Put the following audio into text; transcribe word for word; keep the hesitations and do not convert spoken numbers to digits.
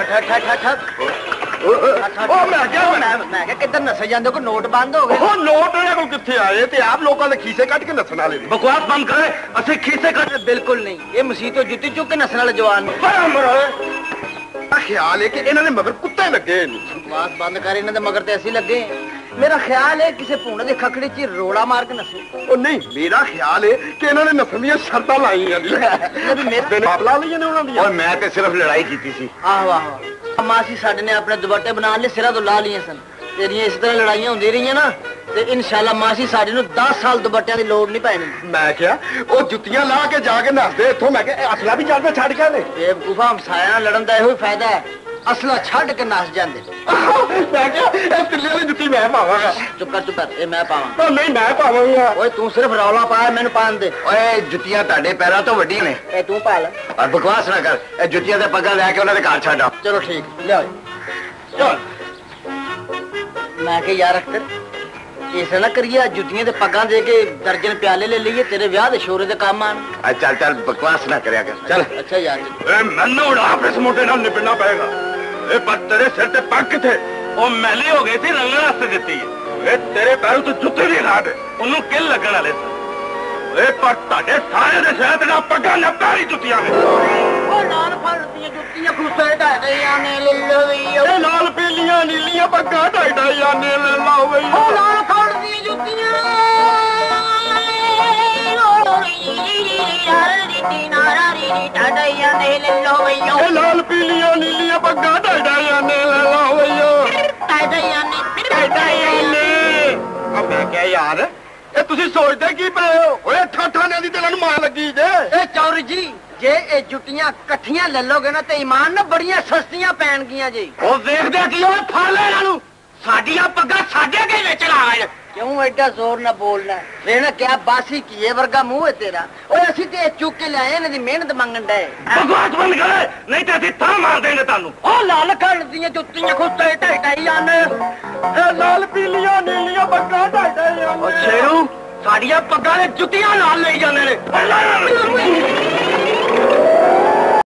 मैं क्या मैं क्या किधर नसे जाते को नोट बंद हो गए नोट कोल किथे आए ते आप लोगों ने खीसे कट के नसन वाले बकवास बंद करे असि खीसे कट बिल्कुल नहीं ये मसीह तो जुत्ती चुक के नसन वाले जवान ख्याल है कि इन्होंने मगर कुत्ते लगे बकवास बंद कर इन्होंने मगर ते ऐसे लगे मेरा ख्याल है किसी भूने की खकड़ी च रोड़ा मार के नसे ओ नहीं मेरा ख्याल है कि इन्होंने नसन दी शर्तां लाई मामला ली ने उन्होंने और मैं ते सिर्फ लड़ाई की थी आहो आहो मासी साडे ने अपने दुपट्टे बना ले सिरा तो ला लिए सन तेरियां इस तरह लड़ाइयां होंदी रही ना ते इंशाल्लाह मासी साडे नु दस साल दुपट्टियां दी लोड़ नहीं पैनी मैं क्या ओ जुत्तियां ला के जाके नसदे इथों मैं क्या असला भी चल पे छड़ के ले बेवकूफा हमसाया लड़न दा एहो फायदा है असला छड़ के नस जांदे मैं क्या ए तिल्ले वाली जुत्ती मैं पावांगा चुप कर चुप कर ए मैं पावां नहीं मैं पावांगा ओए तू सिर्फ रौला पाया मैनू पान दे ओए जुत्तियां ताडे पैरां तो वड्डी ने ए तू पा ले और बकवास ना कर ए जुत्तियां दे पग्गा ले के उन्हां दे घर छड़ आ चलो ठीक ले चल मैं के यार अख्तर इस ना करिए जुत्तियां दे पग्गां दे के दर्जन प्याले ले लीए तेरे ब्याह दे शोरे दे काम आन चल चल बकवास ना करया कर चल अच्छा यार ए मैनू हुण आपस मोटे नाल निपटना पड़ेगा ए पर तेरे सिर ते पग थे ओ मैली हो गई थी रंगण वास्ते दित्ती ए तेरे पैरों तो जुत्ते दी खाट ओनू किल लगण वाले ए पर ताडे सारे दे शहर ते पग्गां ने पैरी जुत्तियां ने ओ लाल फलदियां जुत्तियां खुसे ढाईयां ने लल्लो वीओ ए लाल पीलियां नीलियां पग्गां ढाईयां ने लल्लो वीओ ओ लाल फलदियां जुत्तियां लाल पीलियां नीलियां पग्गां ढाईयां ने लल्लो वीओ अब मैं क्या यार ए तुसी सोचदे की पए हो ओए ठाठाने दी तेन मार लगी जे ए चौरी जी जे ए जुटियां इकट्ठियां ले लोगे ना ते ईमान ना बड़ियां सस्तियां पैण गियां जी ओ देखदे की ओए फड़ ले इन्हां नू साडियां पग्गां साडे के विच ला आए क्यों एडा जोर ना बोलना वेना क्या बासी कीए वर्गा मुंह है तेरा ओए असि ते चुक के लाए इन्हां दी मेहनत मंगण दे बकवास बंद कर नहीं ते असि था मार देंगे तानू ओ लाल खड़ दी जुत्तियां खुस्ते ढाई ढाई आने ए लाल पीलियां नीलियां पग्गां ढाई ढाई आने ओ शेरू साडियां पग्गां ने जुत्तियां नाल ले जांदे ने